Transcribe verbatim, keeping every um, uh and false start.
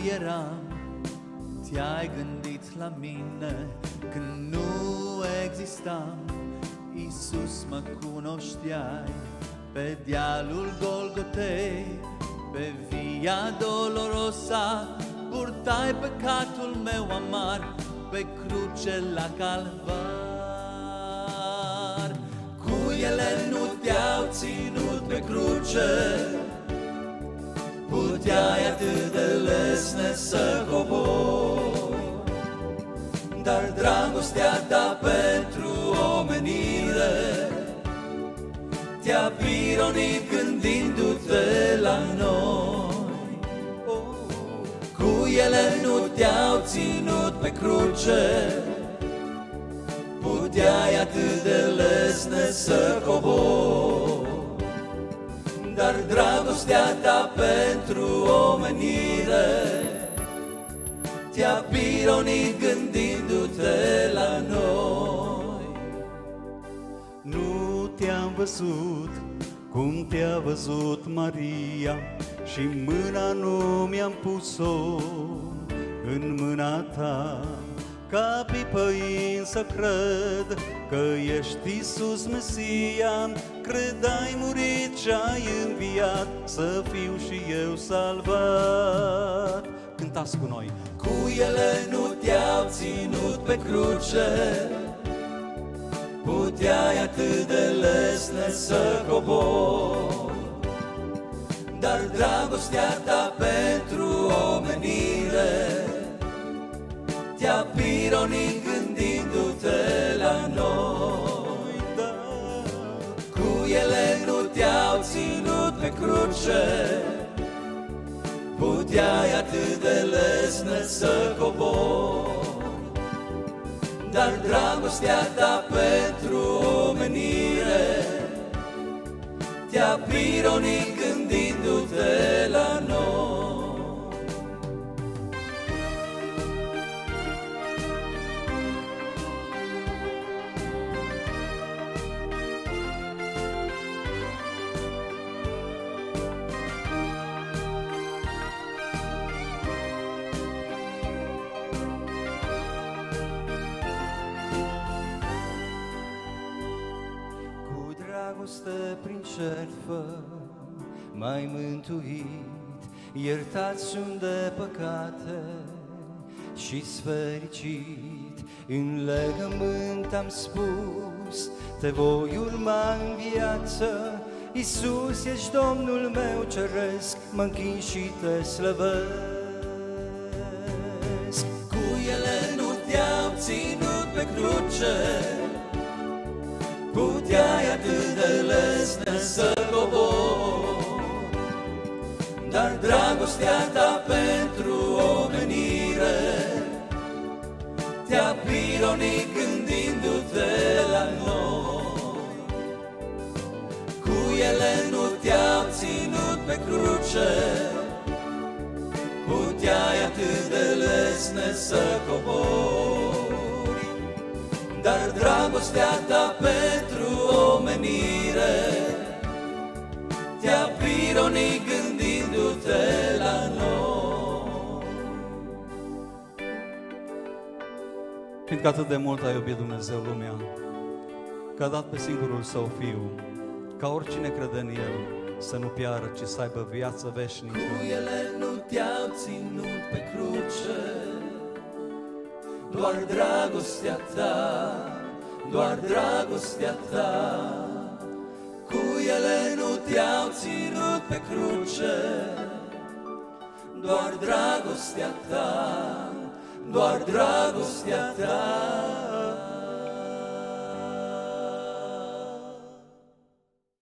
eram, te-ai gândit la mine când nu existam. Iisus, mă cunoșteai pe dealul Golgotei, pe Via Dolorosa, purtai păcatul meu amar pe cruce la Calvar. Cuiele nu te-au ținut pe cruce, puteai atât de lesne să cobori, dar dragostea ta pentru omenire te-a pironit gândindu-te la noi. Cuiele nu te-au ținut pe cruce, puteai atât de lesne să cobori, dar dragostea ta pentru omenire te-a pironit gândindu-te la noi. Nu te-am văzut cum te-a văzut Maria, și mâna nu mi-am pus-o în mâna ta, ca pipăind să cred că ești Iisus Mesia. Cred ai murit și ai înviat, să fiu și eu salvat. Cântați cu noi! Cuiele nu te-au ținut pe cruce, puteai atât de lesne să cobori, dar dragostea ta pentru omenire te-a pironit gândindu-te la noi. Cuiele nu te-au ținut pe cruce, puteai atât de lesne să cobori, dar dragostea ta pentru omenire te-a pironit gândindu-te la noi. Dragoste prin jertfă m-ai mântuit, iertat sunt de păcate și-s fericit. În legământ am spus, te voi urma în viață. Iisus, ești Domnul meu ceresc, mă închin și te slăvesc. Cuiele nu te-au ținut pe cruce, puteai atât de lesne să cobori, dar dragostea ta pentru omenire te-a pironit gândindu-te la noi. Cuiele nu te-au ținut pe cruce, puteai atât de lesne să cobori, dar dragostea ta pentru omenire te-a pironit gândindu-te la noi. Fiindcă atât de mult a iubit Dumnezeu lumea, că a dat pe singurul Său Fiu, ca oricine crede în El să nu piară, ci să aibă viață veșnică. Cuiele nu te-au ținut pe cruce, doar dragostea ta, doar dragostea ta. Cuiele nu te-au ținut pe cruce, doar dragostea ta, doar dragostea ta.